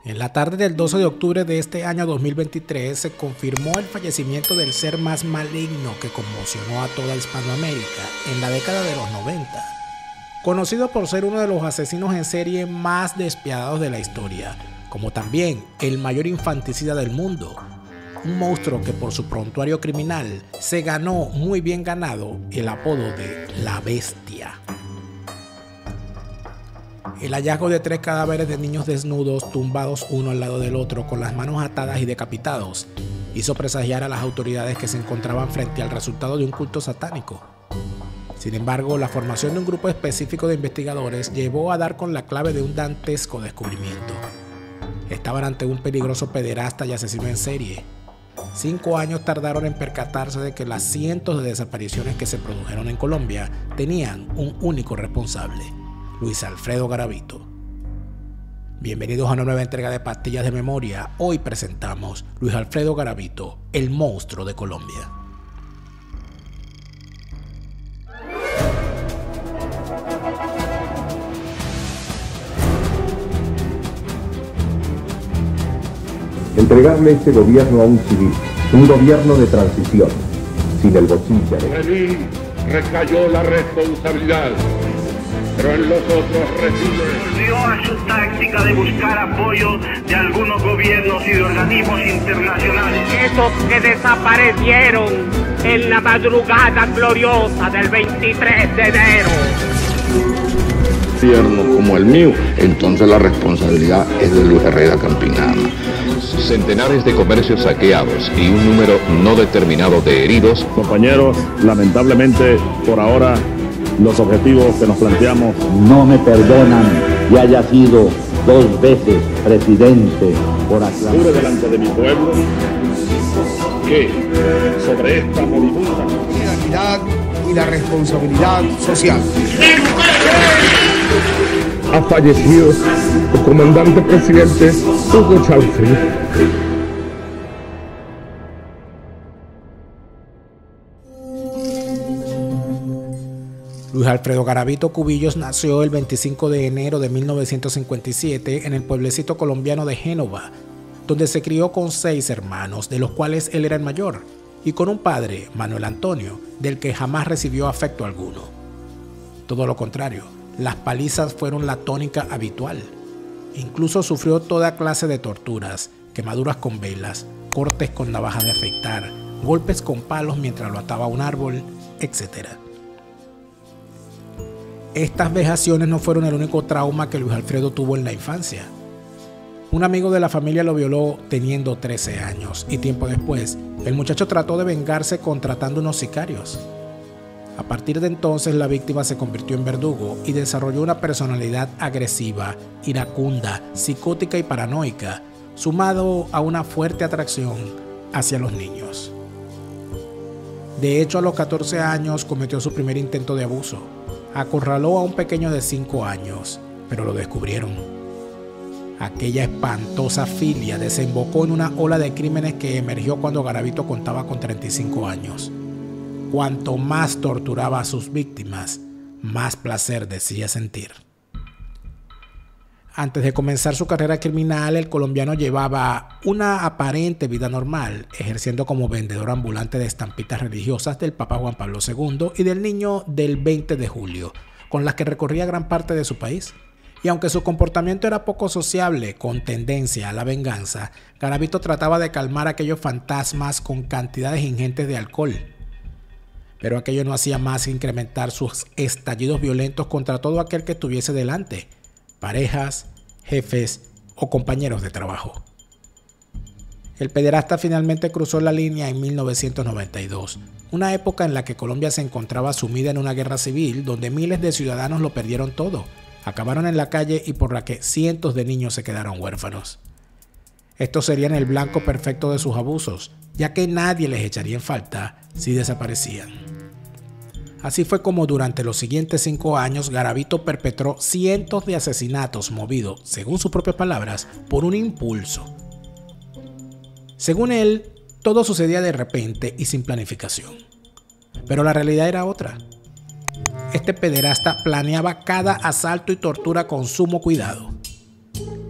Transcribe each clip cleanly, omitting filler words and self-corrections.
En la tarde del 12 de octubre de este año 2023 se confirmó el fallecimiento del ser más maligno que conmocionó a toda Hispanoamérica en la década de los 90. Conocido por ser uno de los asesinos en serie más despiadados de la historia, como también el mayor infanticida del mundo. Un monstruo que por su prontuario criminal se ganó muy bien ganado el apodo de La Bestia. El hallazgo de 3 cadáveres de niños desnudos, tumbados uno al lado del otro, con las manos atadas y decapitados, hizo presagiar a las autoridades que se encontraban frente al resultado de un culto satánico. Sin embargo, la formación de un grupo específico de investigadores llevó a dar con la clave de un dantesco descubrimiento. Estaban ante un peligroso pederasta y asesino en serie. 5 años tardaron en percatarse de que las cientos de desapariciones que se produjeron en Colombia tenían un único responsable: Luis Alfredo Garavito. Bienvenidos a una nueva entrega de Pastillas de Memoria. Hoy presentamos Luis Alfredo Garavito, el monstruo de Colombia. Entregarle este gobierno a un civil, un gobierno de transición, sin el bochilla. En mí recayó la responsabilidad, pero en los otros recibe. Volvió a su táctica de buscar apoyo de algunos gobiernos y de organismos internacionales. Esos que desaparecieron en la madrugada gloriosa del 23 de enero. Gobierno como el mío, entonces la responsabilidad es de Luis Herrera Campinana. Centenares de comercios saqueados y un número no determinado de heridos. Compañeros, lamentablemente por ahora los objetivos que nos planteamos no me perdonan que haya sido 2 veces presidente por aclaración. Juro delante de mi pueblo que sobre esta moribunda la equidad y la responsabilidad social. Ha fallecido el comandante presidente Hugo Chávez. Luis Alfredo Garavito Cubillos nació el 25 de enero de 1957 en el pueblecito colombiano de Génova, donde se crió con 6 hermanos, de los cuales él era el mayor, y con un padre, Manuel Antonio, del que jamás recibió afecto alguno. Todo lo contrario, las palizas fueron la tónica habitual. Incluso sufrió toda clase de torturas, quemaduras con velas, cortes con navaja de afeitar, golpes con palos mientras lo ataba a un árbol, etc. Estas vejaciones no fueron el único trauma que Luis Alfredo tuvo en la infancia. Un amigo de la familia lo violó teniendo 13 años y tiempo después, el muchacho trató de vengarse contratando unos sicarios. A partir de entonces, la víctima se convirtió en verdugo y desarrolló una personalidad agresiva, iracunda, psicótica y paranoica, sumado a una fuerte atracción hacia los niños. De hecho, a los 14 años cometió su primer intento de abuso. Acorraló a un pequeño de 5 años, pero lo descubrieron. Aquella espantosa filia desembocó en una ola de crímenes que emergió cuando Garavito contaba con 35 años. Cuanto más torturaba a sus víctimas, más placer decía sentir. Antes de comenzar su carrera criminal, el colombiano llevaba una aparente vida normal, ejerciendo como vendedor ambulante de estampitas religiosas del Papa Juan Pablo II y del Niño del 20 de julio, con las que recorría gran parte de su país. Y aunque su comportamiento era poco sociable, con tendencia a la venganza, Garavito trataba de calmar aquellos fantasmas con cantidades ingentes de alcohol. Pero aquello no hacía más que incrementar sus estallidos violentos contra todo aquel que estuviese delante, parejas, jefes o compañeros de trabajo. El pederasta finalmente cruzó la línea en 1992, una época en la que Colombia se encontraba sumida en una guerra civil donde miles de ciudadanos lo perdieron todo, acabaron en la calle y por la que cientos de niños se quedaron huérfanos. Estos serían el blanco perfecto de sus abusos, ya que nadie les echaría en falta si desaparecían. Así fue como durante los siguientes 5 años Garavito perpetró cientos de asesinatos movido, según sus propias palabras, por un impulso. Según él, todo sucedía de repente y sin planificación. Pero la realidad era otra. Este pederasta planeaba cada asalto y tortura con sumo cuidado.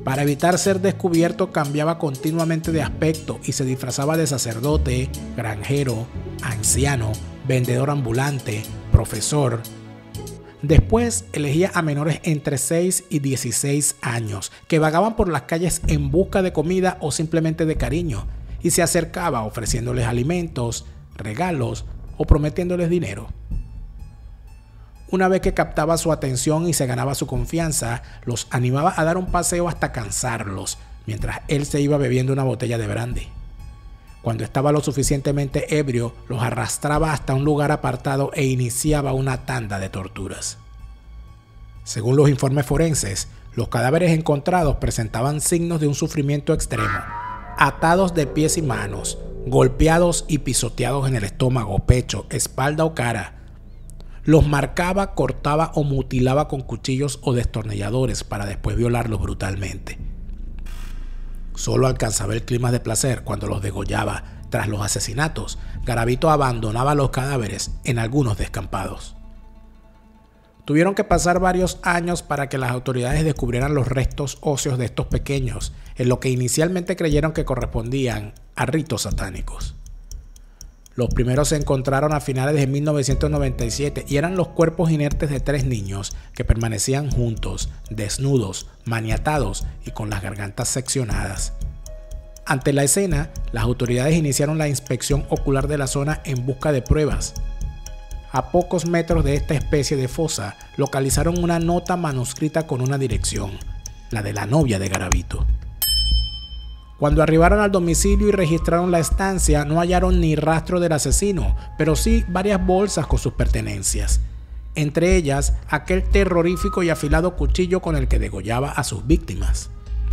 Para evitar ser descubierto cambiaba continuamente de aspecto y se disfrazaba de sacerdote, granjero, anciano, vendedor ambulante, profesor. Después elegía a menores entre 6 y 16 años que vagaban por las calles en busca de comida o simplemente de cariño y se acercaba ofreciéndoles alimentos, regalos o prometiéndoles dinero. Una vez que captaba su atención y se ganaba su confianza, los animaba a dar un paseo hasta cansarlos, mientras él se iba bebiendo una botella de brandy. Cuando estaba lo suficientemente ebrio, los arrastraba hasta un lugar apartado e iniciaba una tanda de torturas. Según los informes forenses, los cadáveres encontrados presentaban signos de un sufrimiento extremo, atados de pies y manos, golpeados y pisoteados en el estómago, pecho, espalda o cara. Los marcaba, cortaba o mutilaba con cuchillos o destornilladores para después violarlos brutalmente. Solo alcanzaba el clima de placer cuando los degollaba. Tras los asesinatos, Garavito abandonaba los cadáveres en algunos descampados. Tuvieron que pasar varios años para que las autoridades descubrieran los restos óseos de estos pequeños, en lo que inicialmente creyeron que correspondían a ritos satánicos. Los primeros se encontraron a finales de 1997 y eran los cuerpos inertes de 3 niños que permanecían juntos, desnudos, maniatados y con las gargantas seccionadas. Ante la escena, las autoridades iniciaron la inspección ocular de la zona en busca de pruebas. A pocos metros de esta especie de fosa, localizaron una nota manuscrita con una dirección, la de la novia de Garavito. Cuando arribaron al domicilio y registraron la estancia, no hallaron ni rastro del asesino, pero sí varias bolsas con sus pertenencias. Entre ellas, aquel terrorífico y afilado cuchillo con el que degollaba a sus víctimas.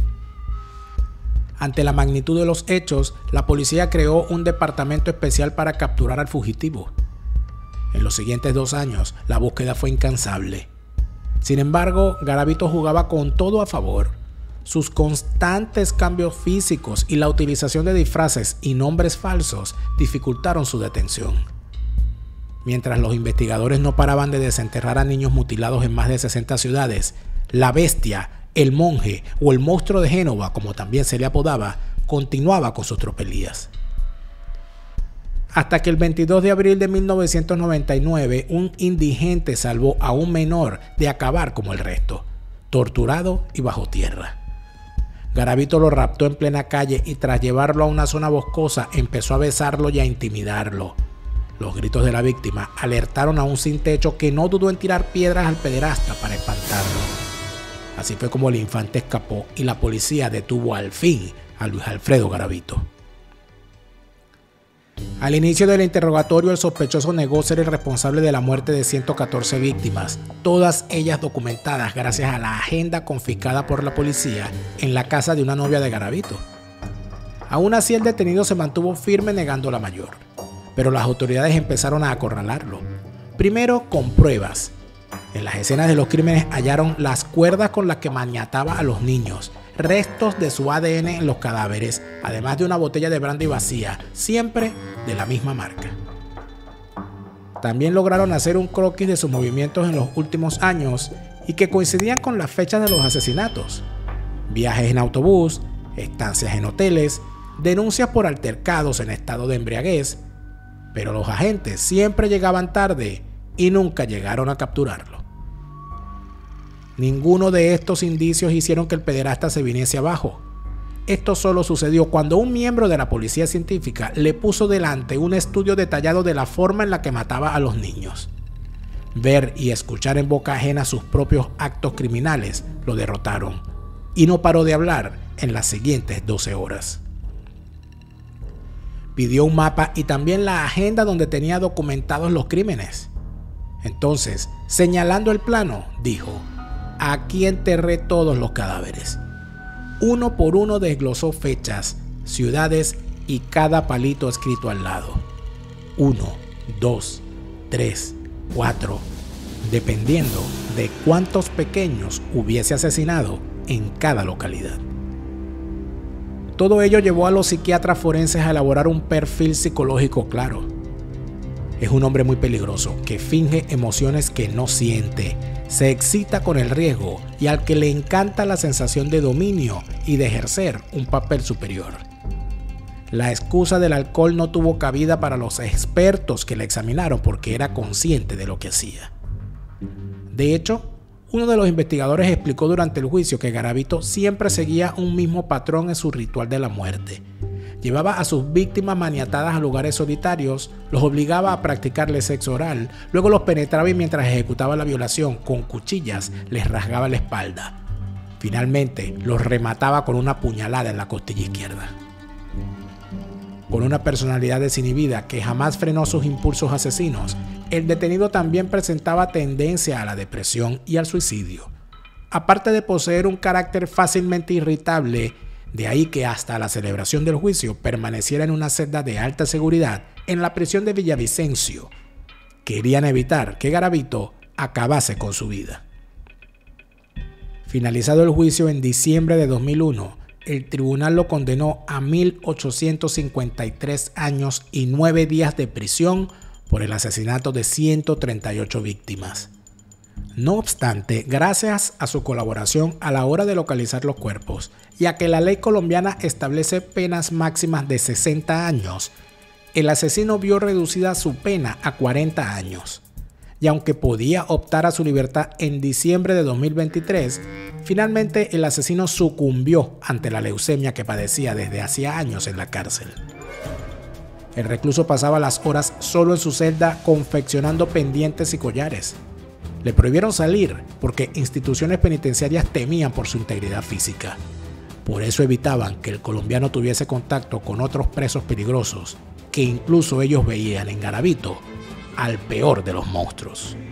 Ante la magnitud de los hechos, la policía creó un departamento especial para capturar al fugitivo. En los siguientes 2 años, la búsqueda fue incansable. Sin embargo, Garavito jugaba con todo a favor. Sus constantes cambios físicos y la utilización de disfraces y nombres falsos dificultaron su detención. Mientras los investigadores no paraban de desenterrar a niños mutilados en más de 60 ciudades, la bestia, el monje o el monstruo de Génova, como también se le apodaba, continuaba con sus tropelías. Hasta que el 22 de abril de 1999, un indigente salvó a un menor de acabar como el resto, torturado y bajo tierra. Garavito lo raptó en plena calle y tras llevarlo a una zona boscosa empezó a besarlo y a intimidarlo. Los gritos de la víctima alertaron a un sin techo que no dudó en tirar piedras al pederasta para espantarlo. Así fue como el infante escapó y la policía detuvo al fin a Luis Alfredo Garavito. Al inicio del interrogatorio, el sospechoso negó ser el responsable de la muerte de 114 víctimas, todas ellas documentadas gracias a la agenda confiscada por la policía en la casa de una novia de Garavito. Aún así, el detenido se mantuvo firme negando la mayor, pero las autoridades empezaron a acorralarlo. Primero con pruebas. En las escenas de los crímenes hallaron las cuerdas con las que maniataba a los niños, restos de su ADN en los cadáveres, además de una botella de brandy vacía, siempre de la misma marca. También lograron hacer un croquis de sus movimientos en los últimos años y que coincidían con las fechas de los asesinatos. Viajes en autobús, estancias en hoteles, denuncias por altercados en estado de embriaguez, pero los agentes siempre llegaban tarde y nunca llegaron a capturarlo. Ninguno de estos indicios hicieron que el pederasta se viniese abajo. Esto solo sucedió cuando un miembro de la policía científica le puso delante un estudio detallado de la forma en la que mataba a los niños. Ver y escuchar en boca ajena sus propios actos criminales lo derrotaron, y no paró de hablar en las siguientes 12 horas. Pidió un mapa y también la agenda donde tenía documentados los crímenes. Entonces, señalando el plano, dijo: "Aquí enterré todos los cadáveres". Uno por uno desglosó fechas, ciudades y cada palito escrito al lado. 1, 2, 3, 4, dependiendo de cuántos pequeños hubiese asesinado en cada localidad. Todo ello llevó a los psiquiatras forenses a elaborar un perfil psicológico claro. Es un hombre muy peligroso que finge emociones que no siente, se excita con el riesgo y al que le encanta la sensación de dominio y de ejercer un papel superior. La excusa del alcohol no tuvo cabida para los expertos que le examinaron porque era consciente de lo que hacía. De hecho, uno de los investigadores explicó durante el juicio que Garavito siempre seguía un mismo patrón en su ritual de la muerte. Llevaba a sus víctimas maniatadas a lugares solitarios, los obligaba a practicarles sexo oral, luego los penetraba y mientras ejecutaba la violación con cuchillas les rasgaba la espalda. Finalmente, los remataba con una puñalada en la costilla izquierda. Con una personalidad desinhibida que jamás frenó sus impulsos asesinos, el detenido también presentaba tendencia a la depresión y al suicidio. Aparte de poseer un carácter fácilmente irritable, de ahí que hasta la celebración del juicio permaneciera en una celda de alta seguridad en la prisión de Villavicencio. Querían evitar que Garavito acabase con su vida. Finalizado el juicio en diciembre de 2001, el tribunal lo condenó a 1.853 años y 9 días de prisión por el asesinato de 138 víctimas. No obstante, gracias a su colaboración a la hora de localizar los cuerpos y a que la ley colombiana establece penas máximas de 60 años, el asesino vio reducida su pena a 40 años. Y aunque podía optar a su libertad en diciembre de 2023, finalmente el asesino sucumbió ante la leucemia que padecía desde hacía años en la cárcel. El recluso pasaba las horas solo en su celda confeccionando pendientes y collares. Le prohibieron salir porque instituciones penitenciarias temían por su integridad física. Por eso evitaban que el colombiano tuviese contacto con otros presos peligrosos, que incluso ellos veían en Garavito al peor de los monstruos.